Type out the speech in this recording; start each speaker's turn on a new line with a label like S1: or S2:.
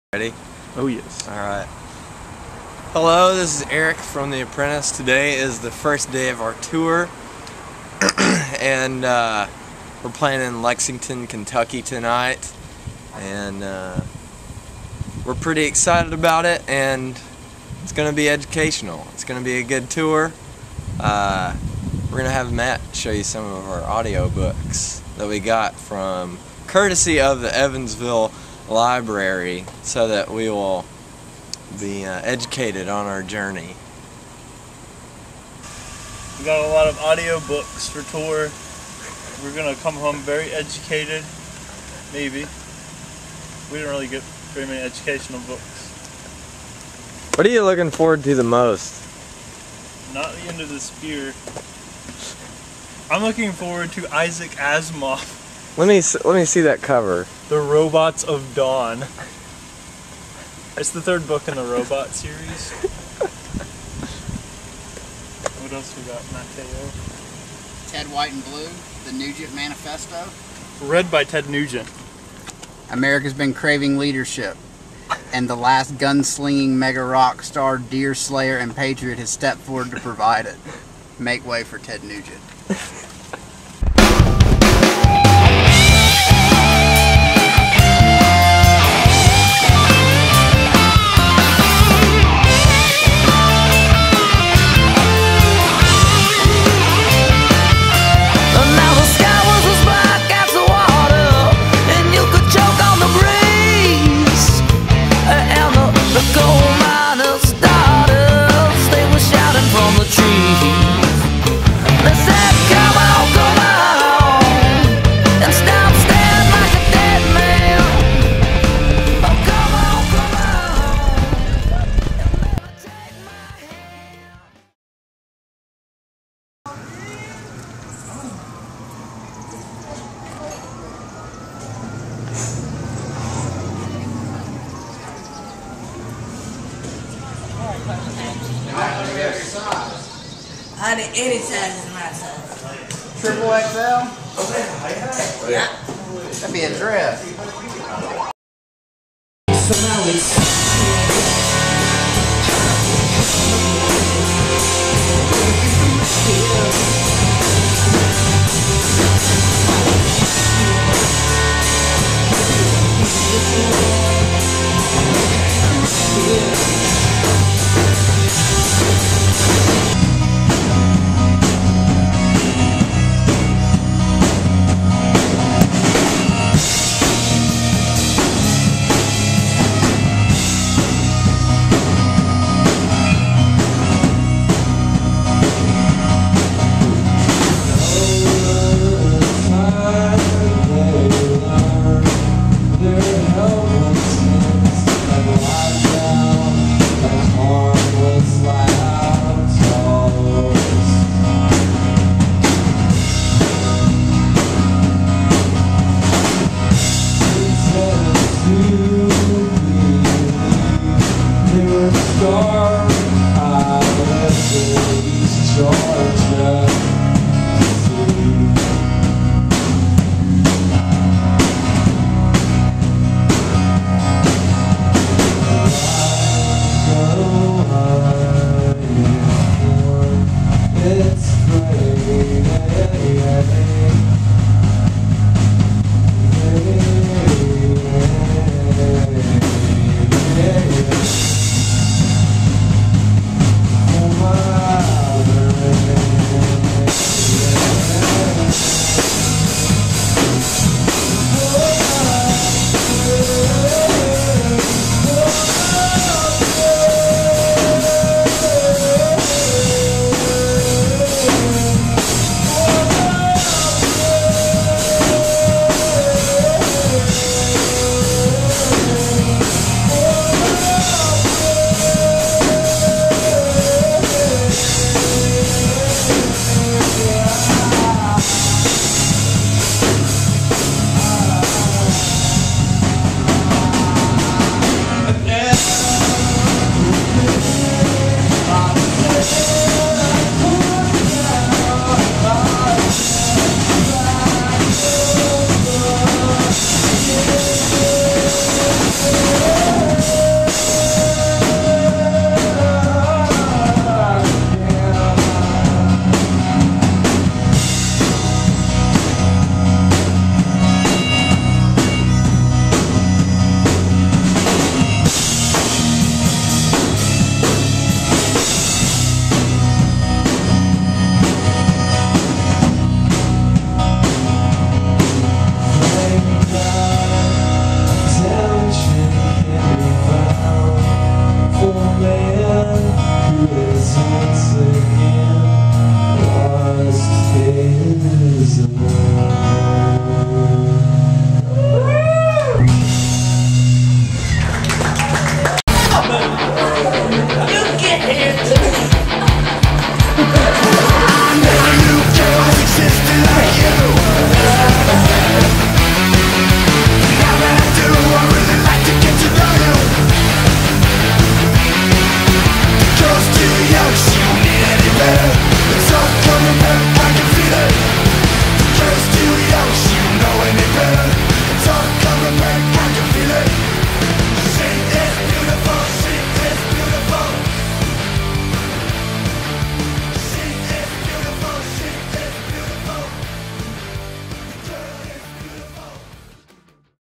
S1: Ready?
S2: Oh yes.
S1: Alright. Hello, this is Eric from The Apprentice. Today is the first day of our tour. And we're playing in Lexington, Kentucky tonight. And we're pretty excited about it, and it's going to be educational. It's going to be a good tour. We're going to have Matt show you some of our audio books that we got from courtesy of the Evansville Library, so that we will be educated on our journey.
S2: We got a lot of audio books for tour. We're gonna come home very educated, maybe. We didn't really get very many educational books.
S1: What are you looking forward to the most?
S2: Not the end of the spear. I'm looking forward to Isaac Asimov.
S1: Let me see that cover.
S2: The Robots of Dawn. It's the third book in the Robot series. What else we got, Mateo?
S3: Ted White and Blue, the Nugent Manifesto.
S2: Read by Ted Nugent.
S3: America's been craving leadership, and the last gunslinging mega rock star, deer slayer, and patriot has stepped forward to provide it. Make way for Ted Nugent.
S4: I need any size in my size.
S3: Triple XL? Yeah. That'd be a dress.